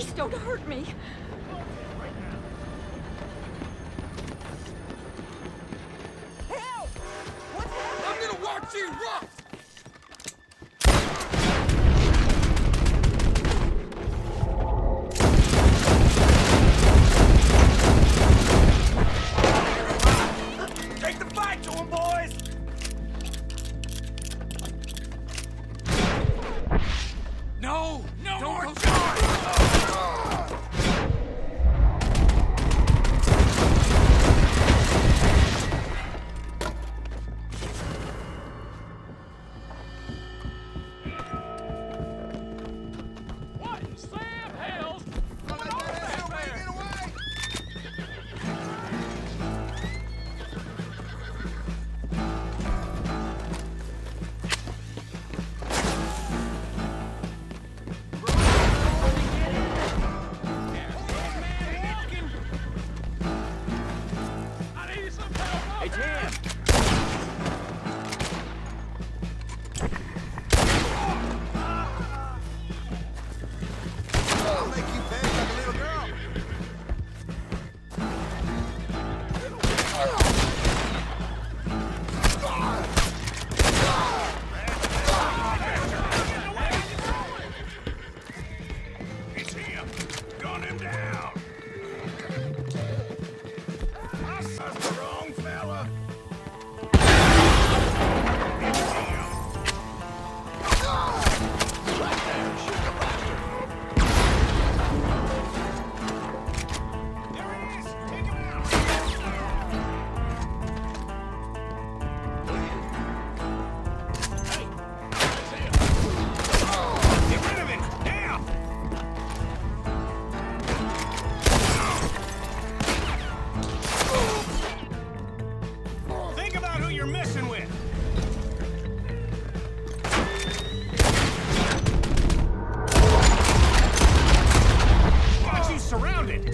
Please don't hurt me. Help! What's happening? I'm gonna watch you rock! Take the fight to him, boys! No! No Don't more go charge! What in Sam Hell's going on back there? I need some help! Hey, Jim! I'll make you beg like a little girl. It's him! Gun him down! That's the wrong fella! It's him! Right there! Shoot the bastard! There he is! Take him out! Hey! That's him! Get rid of him! Now! Think about who you're messing with. Got you surrounded.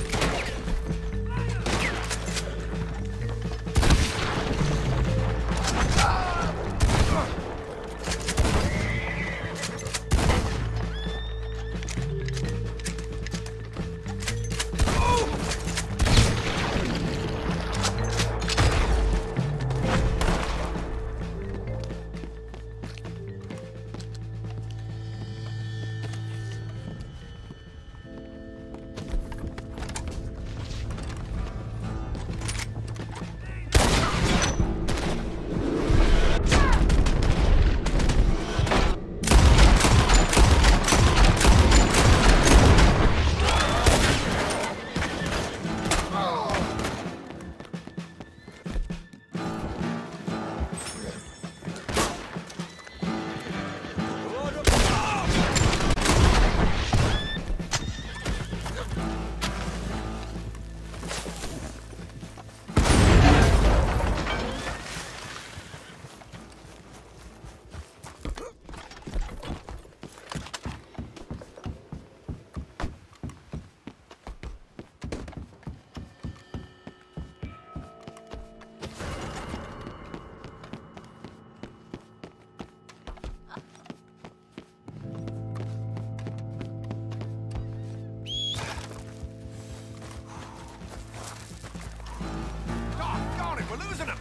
Doggone it, we're losing him.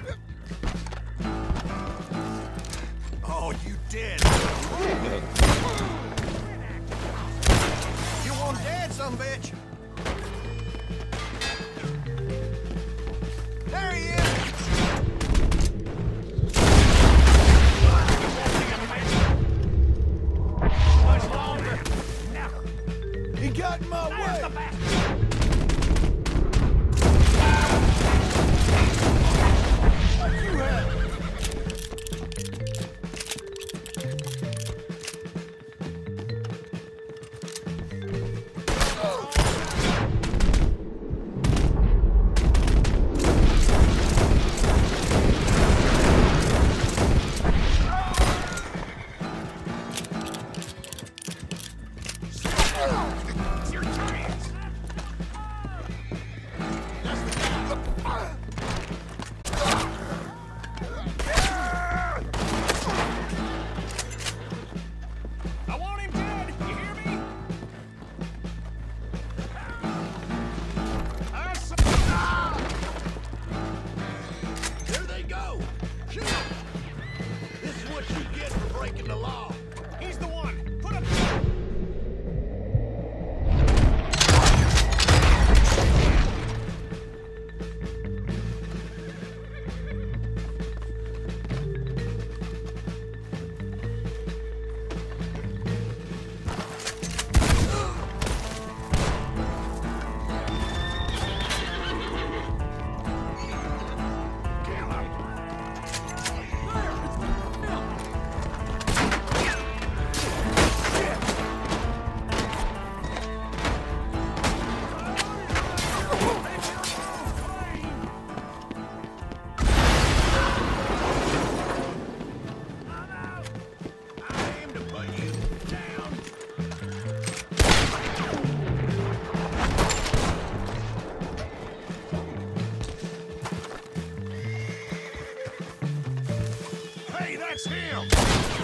Oh, you did. You want dead, son of a bitch. There he is. Much longer. Never. He got in my There's way. the bastard. That's him!